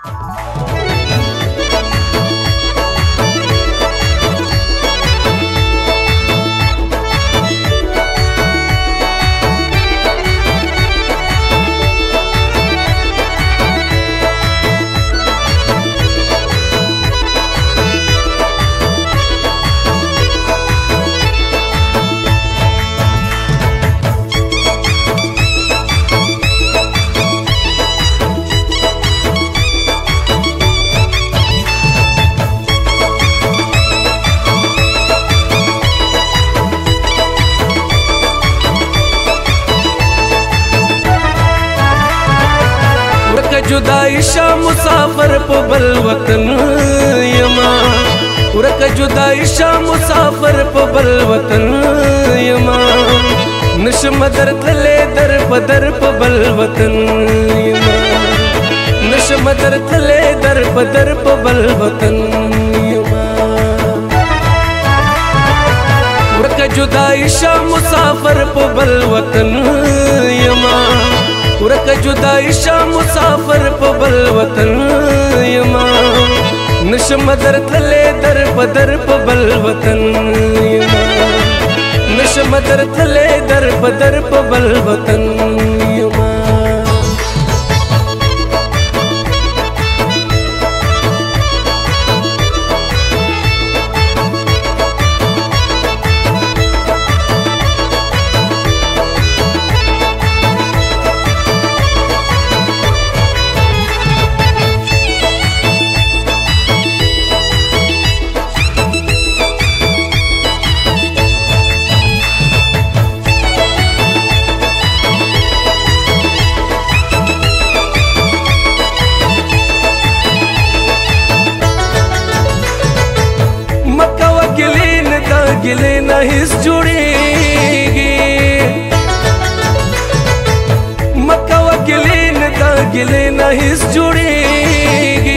जुदाई शा मुसाफर पे बल वतन यमा उरक जुदाई शा मुसाफर पे बल वतन यमा नश मदर थले दर पदर पे बल वतन यमा नश मदर थले दर पदर पे बल वतन यमा उरक जुदाई शा मुसाफर पे बल वतन यमा उरक जुदाई शा मुसाफर पे बल वतन यमा नश मदर थले दर पदर पे बल वतन यमा नश मदर थले दर पदर पे बल वतन यमा गिले न हिस जुड़ेगी मक्का व गिले न दा गिले न हिस जुड़ेगी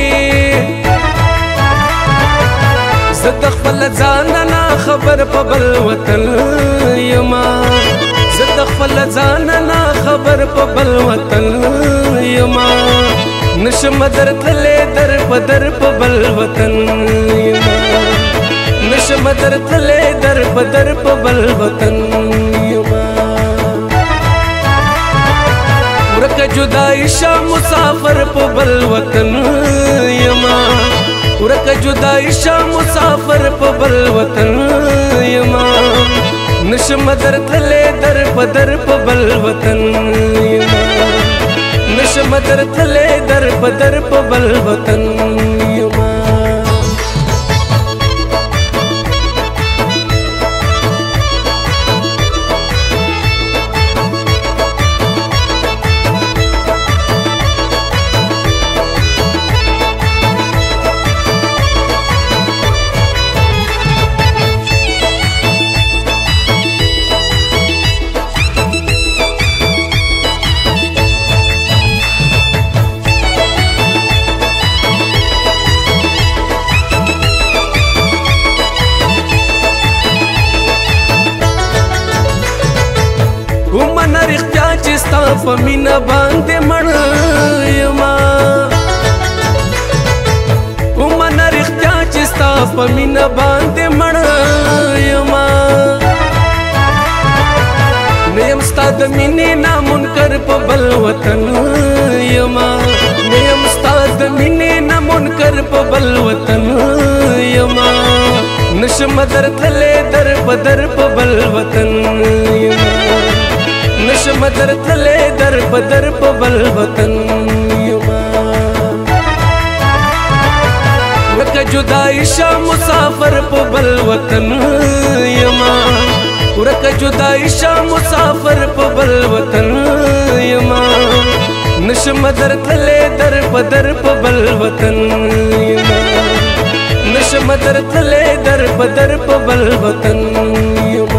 ज़दक़ फल ज़ानना खबर पे बल वतन यमा ज़दक़ फल ज़ानना खबर पे बल वतन यमा नश मदर थले दर पदर पे बल वतन यमा नश मदर थले दर पदर पे बल वतन यमा उरक जुदाई शा मुसाफर पे बल वतन यमा उरक जुदाई शा मुसाफर पे बल वतन यमा नश मदर थले दर पदर पे बल वतन यमा नश मदर थले दर पदर पे बल वतन यमा उमन रिख्या चिस्ता पमीना बांधे मण यमा उमन रिख्या चिस्ता पमीना बांधे मण यमा नियम स्ताद मिनी ना मुनकर पे बल वतन यमा नियम स्ताद मिनी ना मुनकर पे बल वतन यमा नश मदर थले दर पदर पे बल वतन यमा नश मदर थले दर पदर पे बल वतन यमा उरक जुदाई शा मुसाफर पे बल वतन यमा उरक जुदाई शा मुसाफर पे बल वतन यमा नश मदर थले दर पदर पे बल वतन यमा नश मदर थले दर पदर पे बल वतन यमा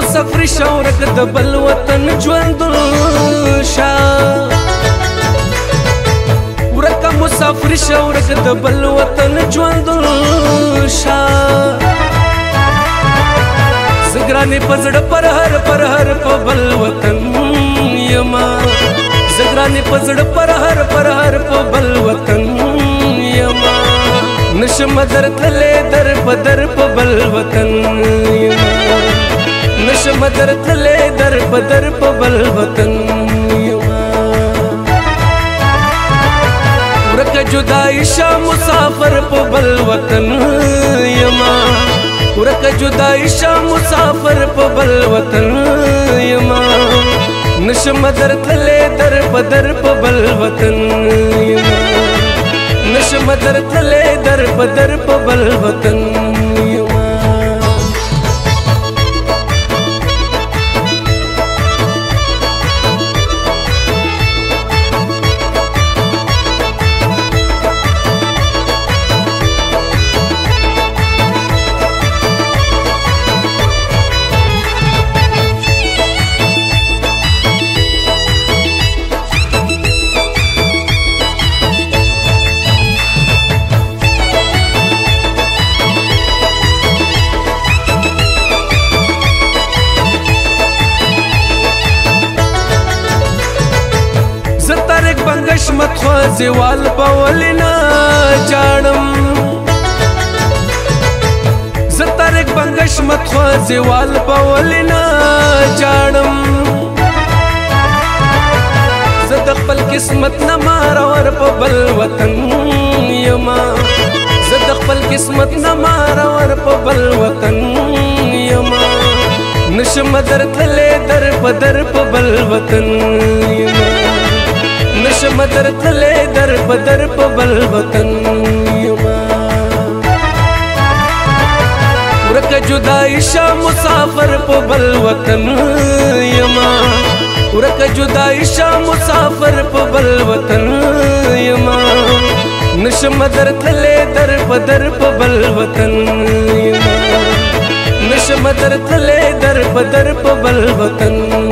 مسافر شورک د بل وطن ژوندون شا ورکه مسافر شورک د بل وطن ژوندون شا زګرانې پزړه پر هر په بل وطن یما زګرانې پزړه پر هر په بل وطن یما نشم درتلې در په بل وطن یما نشم درتلې در په بل وطن یما ورکه جدای شا مسافر په بل وطن یما ورکه جدای شا مسافر په بل وطن یما نشم درتلې در په بل وطن یما نشم درتلې در په بل وطن یما بنگشمت خوازوال پولنا جانم زتارک بنگشمت خوازوال پولنا جانم زد خپل قسمت نمار ور په بل وطن یما زد خپل قسمت نمار ور په بل وطن یما نشم درتلې در په بل وطن یما نشم درتلې در په بل وطن یما ورکه جدای شا مسافر په بل وطن یما ورکه جدای شا مسافر په بل وطن یما نشم درتلې در په بل وطن یما نشم درتلې در په بل وطن